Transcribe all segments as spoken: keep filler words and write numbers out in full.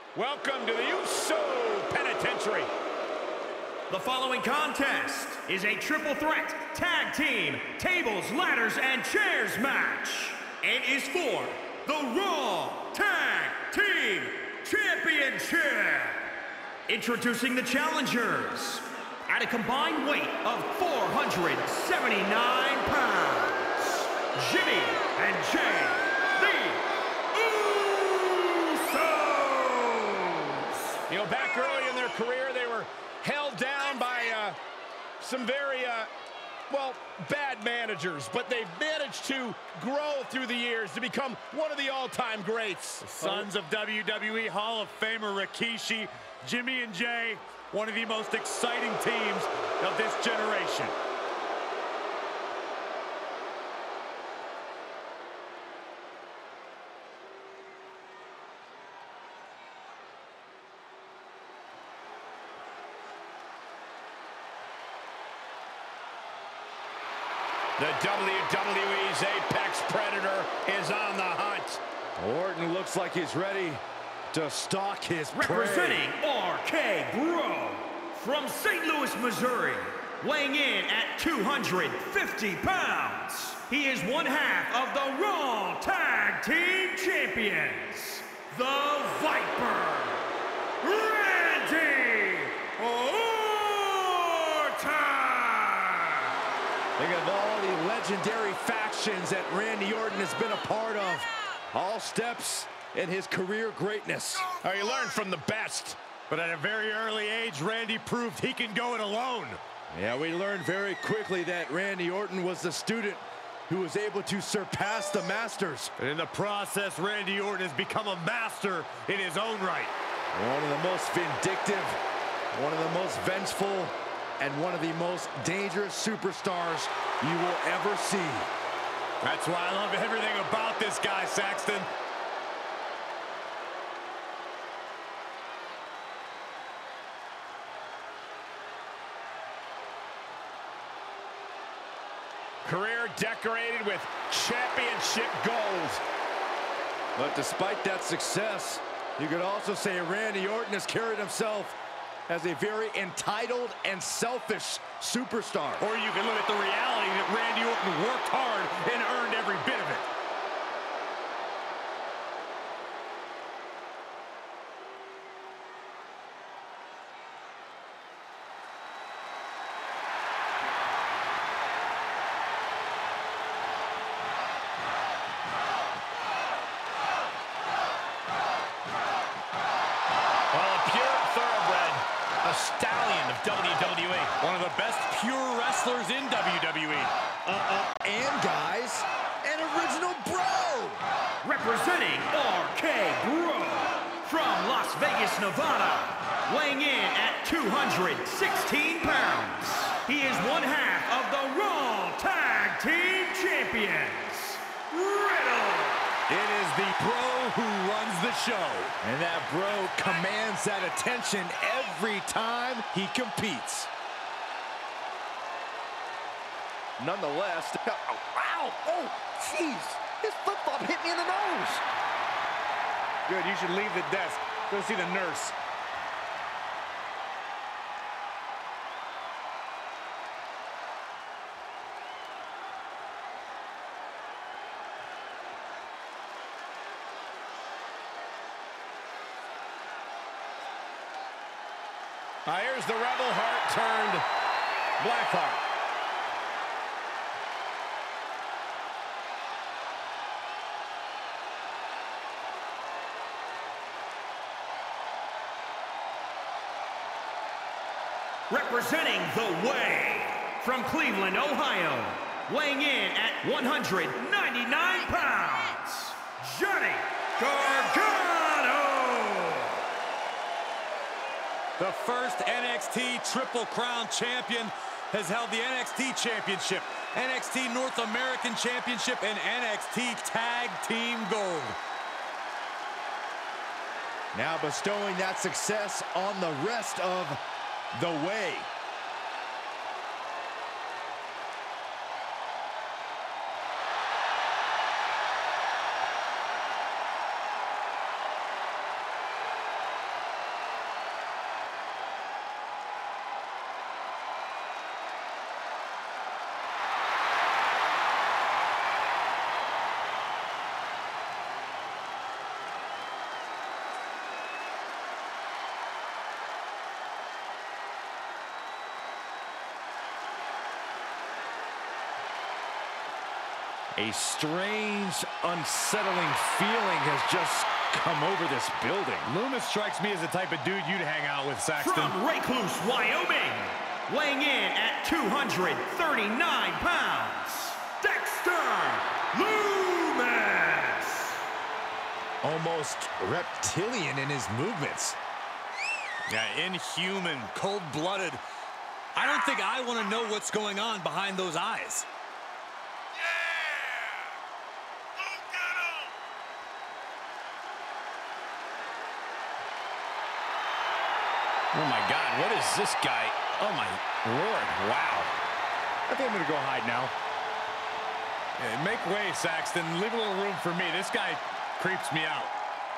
Welcome to the Uso Penitentiary. The following contest is a triple threat tag team tables, ladders, and chairs match. It is for the Raw Tag Team Championship. Introducing the challengers at a combined weight of four hundred seventy-nine pounds, Jimmy and Jay, the Usos. You know, back early in their career, they were held down by uh, some very, uh, well, bad managers, but they've managed to grow through the years to become one of the all-time greats. The sons of W W E Hall of Famer Rikishi, Jimmy and Jay, one of the most exciting teams of this generation. The W W E's Apex Predator is on the hunt. Orton looks like he's ready to stalk his prey. Representing R K Bro from Saint Louis, Missouri, weighing in at two hundred fifty pounds. He is one half of the Raw Tag Team Champions, the Viper, Randy Orton. Think of all the legendary factions that Randy Orton has been a part of. All steps in his career greatness. Oh, you learn from the best. But at a very early age, Randy proved he can go it alone. Yeah, we learned very quickly that Randy Orton was the student who was able to surpass the masters. And in the process, Randy Orton has become a master in his own right. One of the most vindictive, one of the most vengeful, and one of the most dangerous superstars you will ever see. That's why I love everything about this guy, Saxton. Career decorated with championship gold. But despite that success, you could also say Randy Orton has carried himself as a very entitled and selfish superstar. Or you can look at the reality that Randy Orton worked hard and earned every bit of it. A stallion of W W E. One of the best pure wrestlers in W W E. Uh-uh. And guys, an original bro! Representing R K Bro from Las Vegas, Nevada, weighing in at two hundred sixteen pounds. He is one half of the Raw Tag Team Champions, Riddle. It is the bro who runs the show. And that bro commands that attention every time he competes. Nonetheless, oh, wow, oh, jeez, his flip-flop hit me in the nose. Good, you should leave the desk. Go see the nurse. Uh, here's the Rebel Heart turned Blackheart. Representing the Way from Cleveland, Ohio, weighing in at one hundred ninety-nine pounds, Johnny Gargano. The first N X T Triple Crown champion has held the N X T Championship, N X T North American Championship, and N X T Tag Team Gold. Now bestowing that success on the rest of the Way. A strange, unsettling feeling has just come over this building. Loomis strikes me as the type of dude you'd hang out with, Saxton. From Recluse, Wyoming, weighing in at two hundred thirty-nine pounds, Dexter Loomis. Almost reptilian in his movements. Yeah, inhuman, cold-blooded. I don't think I want to know what's going on behind those eyes. Oh, my God, what is this guy? Oh, my Lord, wow. I think I'm going to go hide now. Yeah, make way, Saxton. Leave a little room for me. This guy creeps me out.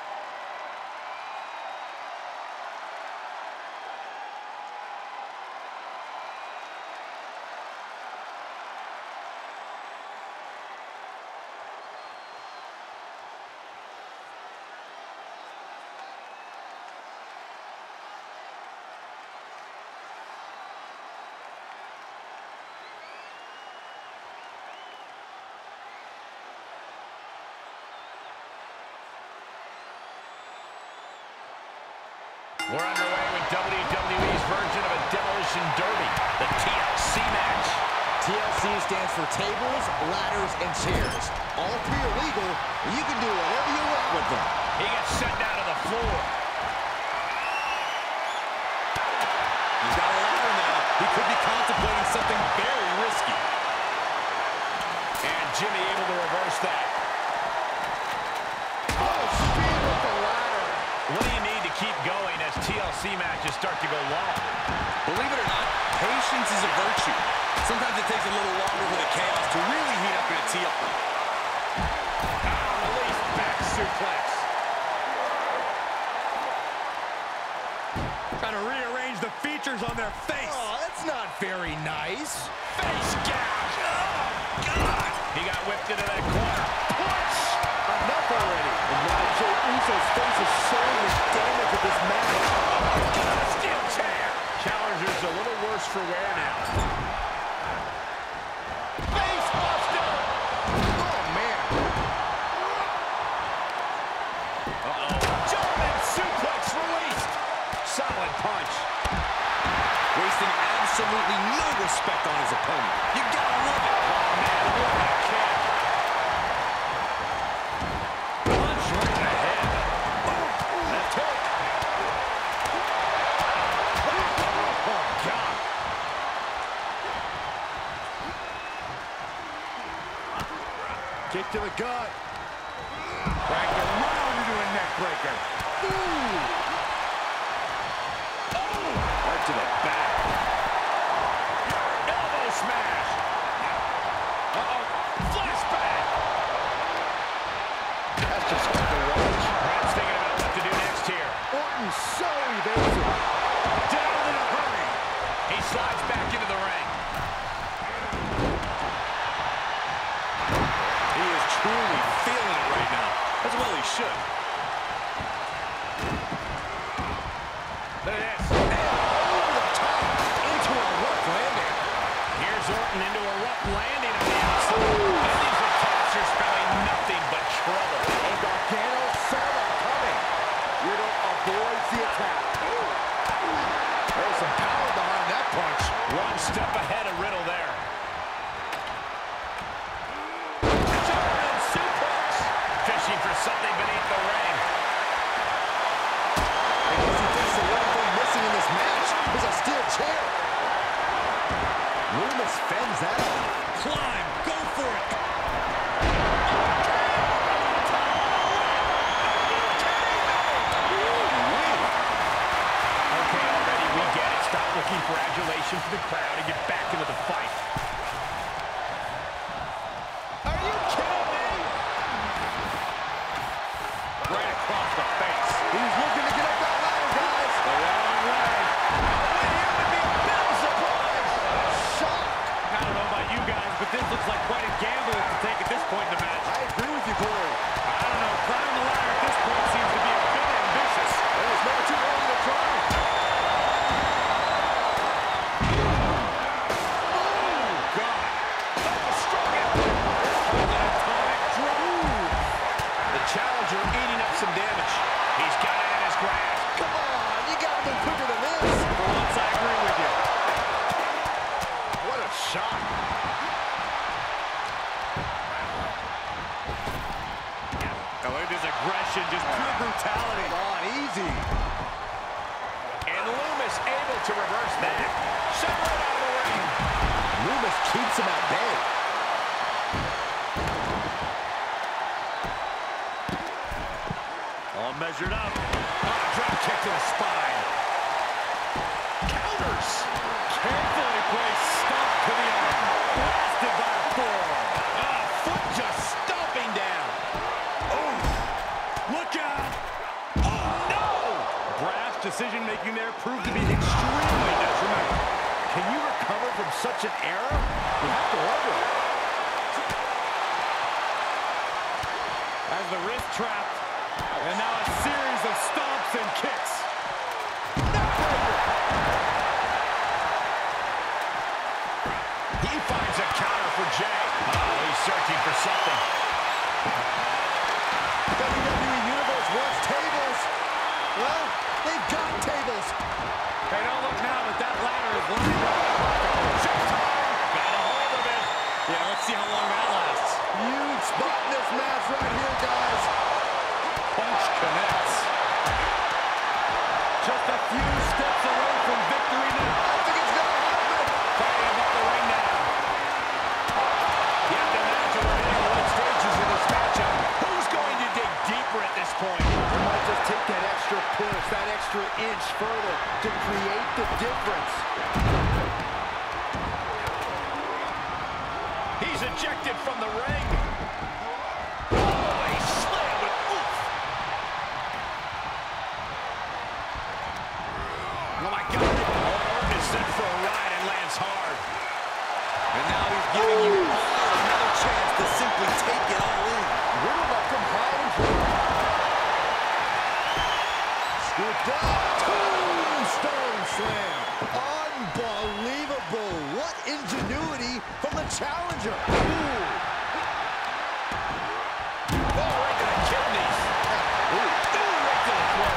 We're underway with W W E's version of a demolition derby, the T L C match. T L C stands for tables, ladders, and chairs. All three are legal. You can do whatever you want with them. He gets sent down to the floor. He's got a ladder now. He could be contemplating something very risky. And Jimmy able to reverse that. Oh, speed with the ladder. What do you need to keep going as T L C matches start to go long? Believe it or not, patience is a virtue. Sometimes it takes a little longer for the chaos to really heat up in a T L C. Oh, release back suplex. Trying to rearrange the features on their face. Oh, that's not very nice. Face gouge. Oh, God. He got whipped into that corner. Push. Enough already. And now Jey Uso's face is showing the damage of this match. Oh, steel chair. Challenger's a little worse for wear now. Face buster. Oh, man. Uh-oh. German suplex released. Solid punch. Wasting absolutely no respect on his opponent. You gotta love it. Oh, man, what a kick. Punch right in the head. Left hook. Oh, God. Kick to the gut. Dragged around into a neck breaker. Ooh. Right to the back. Elbow smash. Uh-oh. Flashback. That's just hard to watch. Brad's thinking about what to do next here. Orton so evasive. Down in a hurry. He slides back into the ring. He is truly feeling it right now. As well he should. Look at this. Over the top. Into a rough landing. Here's Orton into a rough landing on the outside. And these attacks are spelling nothing but trouble. And Gargano saw that coming. Riddle avoids the attack. There's some power behind that punch. One step ahead of Riddle there. German suplex. Fishing for something beneath the ring. I guess he thinks the one thing missing in this match is a steel chair. Loomis fends that off. Climb. Go for it. Okay, already we get it. Stop looking for adulation from the crowd and get back into the fight. Are you kidding me? Right across the face. He's looking to get up that ladder, guys. The wrong way. Oh, and here would be a bit of a surprise. Shock. I don't know about you guys, but this looks like quite a gamble to take at this point in the match. I to reverse that. Shot right out of the ring. Loomis keeps him at bay. All measured up. Oh, drop kick to the spine. Counters. Carefully placed stomp to the arm. Blasted by a forearm. Oh, foot just stomping down. Oh, look out. Oh, no. Brash decision-making there proved to be extremely detrimental. Can you recover from such an error? You have to wonder. As the wrist trapped. And now a series of stomps and kicks. He finds a counter for Jay. Oh, he's searching for something. W W E Universe wants tables. Well, they've got tables. Hey, don't look now, but that ladder is lined up perfectly. Showtime. Got a hold of it. Yeah, let's see how long that lasts. Huge spot in this match right here, guys. Punch connects. Just a few steps away from victory now. I think it's gonna happen. Fighting above the ring now. You have to imagine we're hitting late stages in this matchup. Who's going to dig deeper at this point? They might just take that extra push, that extra inch further to create the difference. He's ejected from the ring. Oh, a slam with oof. Oh, my God. Orton is set for a ride and lands hard. And now he's giving you another chance to simply take it all in. Riddle up from behind. Scooped up. Tombstone slam. Unbelievable. What ingenuity from the challenger. Ooh. Oh, right to the kidneys. Ooh, Ooh right to the throat.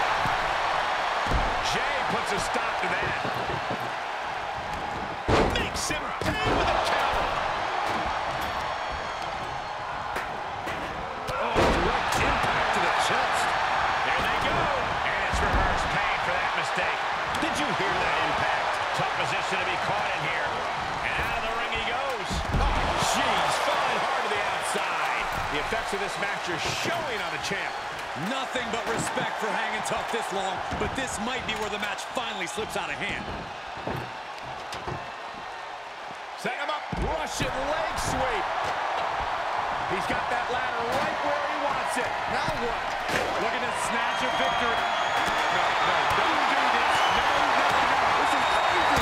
Jay puts a stop to that. Makes him pay with a counter. Oh, direct impact to the chest. There they go. And it's reverse pain for that mistake. Did you hear that impact? Tough position to be caught in here. And out of the ring he goes. Oh, jeez. Falling hard to the outside. The effects of this match are showing on the champ. Nothing but respect for hanging tough this long, but this might be where the match finally slips out of hand. Set him up. Russian leg sweep. He's got that ladder right where he wants it. Now what? Looking to snatch a victory. No, no, don't do this. No, no, no. This is crazy.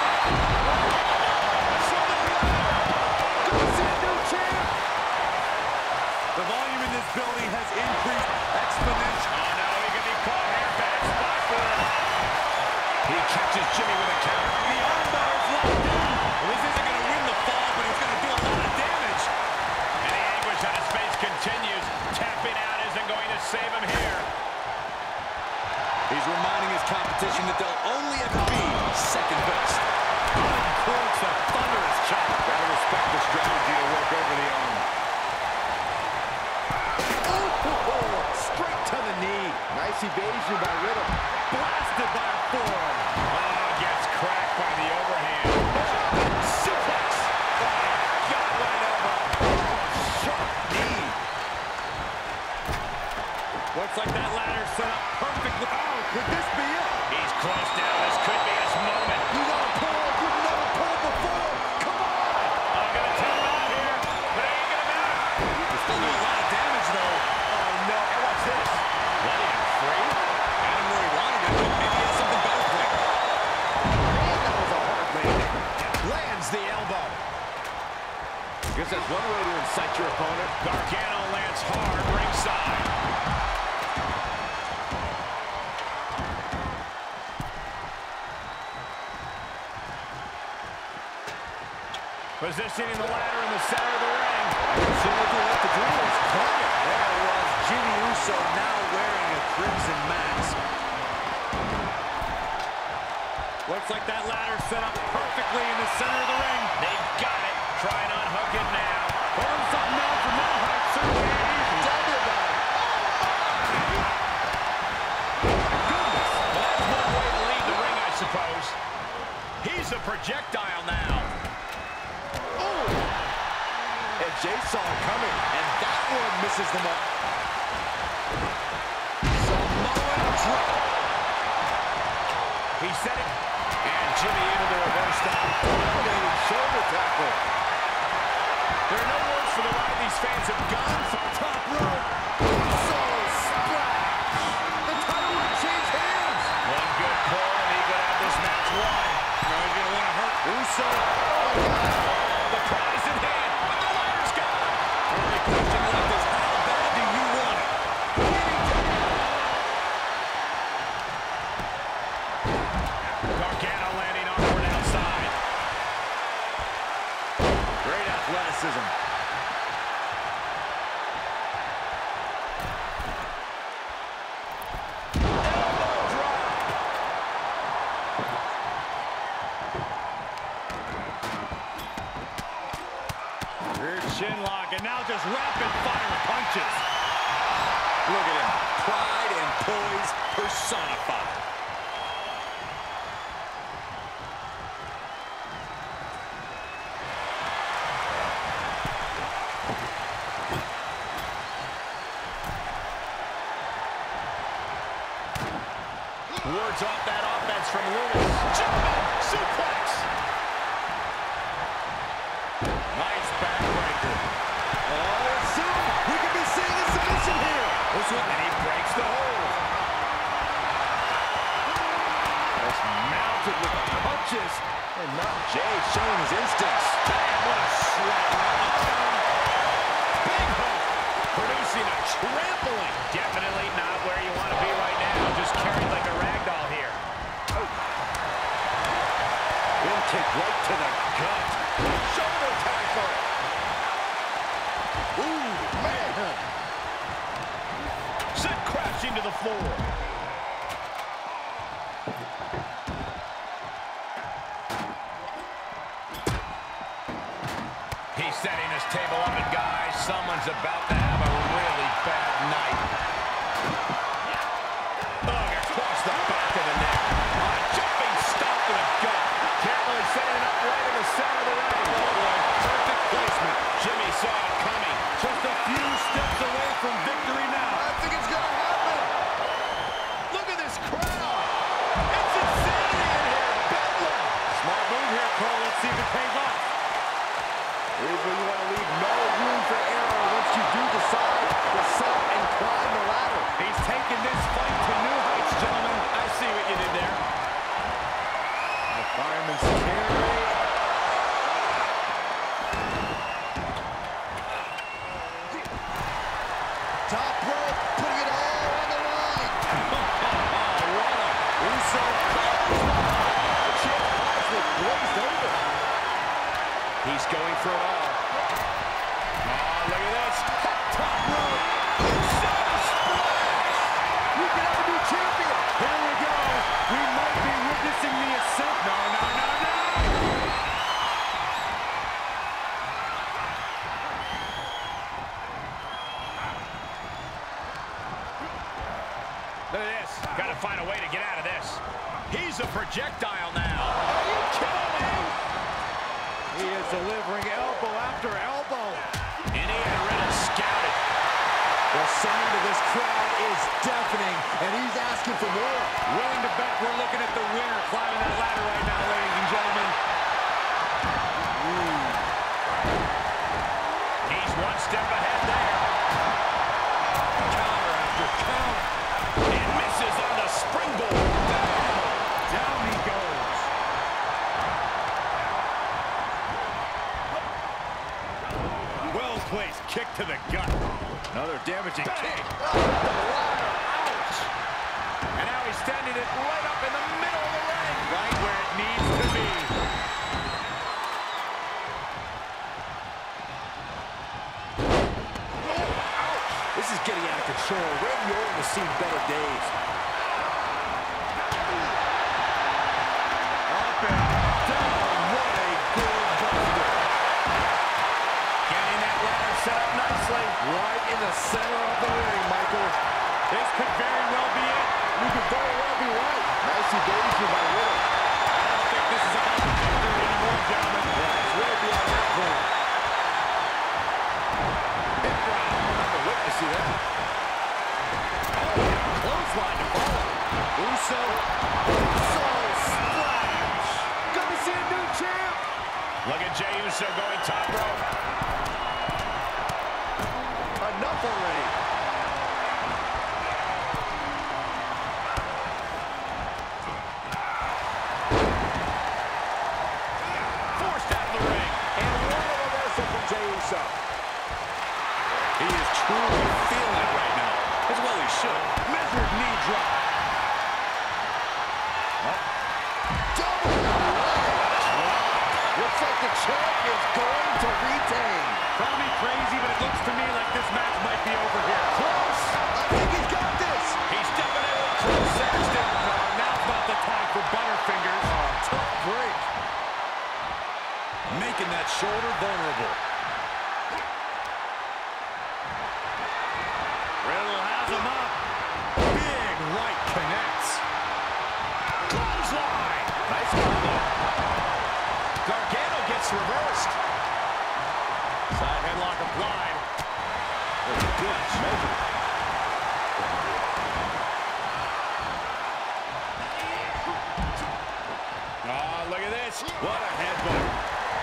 The volume in this building has increased exponentially. Oh, no, he could be caught here. Bad spot for him. He catches Jimmy with a counter. The armbar is locked in. Well, this isn't going to win the fall, but it's going to do a lot of damage. And the anguish on his face continues. Tapping out isn't going to save him here. He's reminding his competition that they'll only ever be second best. Uncorks a thunderous chop. Gotta respect the strategy to work over the arm. Oh, straight to the knee. Nice evasion by Riddle. Blasted by a forearm. Oh, gets cracked by the overhand. Suplex. Oh, God, what an elbow. Sharp knee. Looks like that ladder set up perfectly. Oh, could this be it? He's close now. This could be his moment. You gotta pull. You've never pulled before. Come on. I'm going to tell him out here, but it ain't going to matter. He's still doing a lot of damage, though. Oh, no. And what's this? Letting him free? Got him where he wanted him, but maybe he has something better for him. Man, that was a hard landing. Lands the elbow. Guess that's one way to incite your opponent. Gargano lands hard ringside. Positioning the ladder in the center of the ring. Seemed like he left the dreamers quiet. There was Jimmy Uso now wearing a crimson mask. Looks like that ladder set up perfectly in the center of the ring. They've got it. Try and unhook it now. Pulling something out from that height certainly ain't easy. Tell me about it. Well, that's one way to leave the ring, I suppose. projectile now. Oh! And Jay saw it coming, and that one misses the mark. Samoan drop. He set it, and Jimmy into the reverse stop. Dominating shoulder tackle. There are no words for the ride these fans have gone from top rope. So splash. The title will change hands. One good pull, and he could have this match won. No, he's going to want to hurt Uso. The prize in hand, but the ladder's gone. The only question left is how bad do you want it? Gargano landing awkward outside. Great athleticism. Rear chin lock, and now just rapid fire punches. Look at him. Pride and poise personified. Words off that offense from Lewis. Jumping suplex. Nice backbreaker. Oh, and soon we could be seeing a submission here. This one, and he breaks the hold. Just mounted with punches, and not Jay showing his instincts. And what a slap. Big hook. Producing a trampling. Definitely not where you want to be right now. Just carried like a rag doll here. Oh. Wind kick right to the gut. Shoulder tackle. Ooh, man. Sent crashing to the floor. He's setting his table up, and guys, someone's about to have a really bad night. Ugh, across the back of the neck. A jumping stomp to the gut. Carefully setting it up right in the center of the ring. Oh, boy. Perfect placement. Jimmy saw it coming. Just a few steps away from victory now. I think it's going to happen. Look at this crowd. It's insanity in here. Bedlam. Smart move here, Cole. Let's see if it pays off. Here's where you want to leave no room for error once you do decide to set and climb the ladder. He's taking this fight to new heights, gentlemen. I see what you did there. The fireman's carry. Top rope, putting it all on the line. What a Uso close. The champ eyes look glazed over. He's going for it all. Oh, look at this. Top rope. Uso splash. You can have a new champion. Here we go. We might be witnessing the ascent. No, no, no, no. Look at this. Got to find a way to get out of this. He's a projectile now. Are you kidding me? He is delivering elbow after elbow. And he had Riddle scouted. The sound of this crowd is deafening, and he's asking for more. Willing to bet we're looking at the winner climbing that ladder right now, ladies and gentlemen. Ooh. He's one step ahead there. Counter after counter. And misses on the springboard. Down he goes. Well-placed kick to the gut. Another damaging kick. Ouch. And now he's standing it right up in the middle of the ring. Right where it needs to be. This is getting out of control. Randy Orton has seen better days. Up and down. What a good buster. Getting that ladder set up nicely. Right in the center of the ring, Michael. This could very well be it. You could very well be right. Nicely baby by Riddle. I don't think this is about the victory. line to follow. Uso. Soul splash. Gonna see a new champ. Look at Jey Uso going top rope. Enough already. Forced out of the ring. And what a reversal from Jey Uso. He is truly feeling it right now. As well he should. Measured knee drop. Oh. Double leg. Looks like the champ is going to retain. Call me crazy, but it looks to me like this match might be over here. Close. I think he's got this. He's definitely close, Saxton. No, now's not the time for Butterfingers. Oh, tough break. Making that shoulder vulnerable. Riddle has him up. Big right connects. Clothesline. Nice combo. Gargano gets reversed. Side headlock applied. Good measure. Oh, look at this. What a headbutt.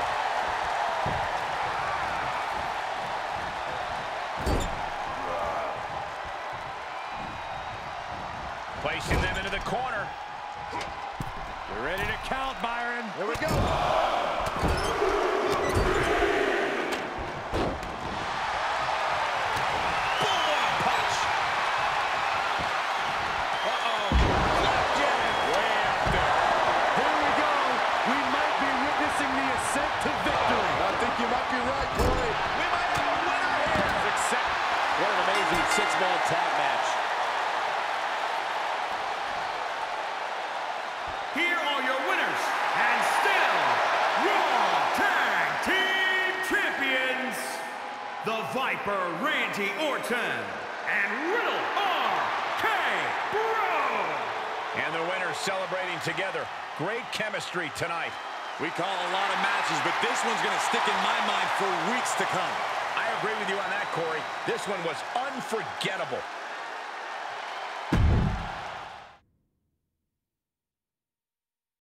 Placing them into the corner. You're ready to count, Byron. Here we go. To victory. I think you might be right, Corey. We might have a winner here. Except What an amazing six-man tag match. Here are your winners, and still Raw Tag Team Champions, the Viper Randy Orton and Riddle R K Bro. And the winners celebrating together. Great chemistry tonight. we call a lot of matches, but this one's going to stick in my mind for weeks to come. I agree with you on that, Corey. This one was unforgettable.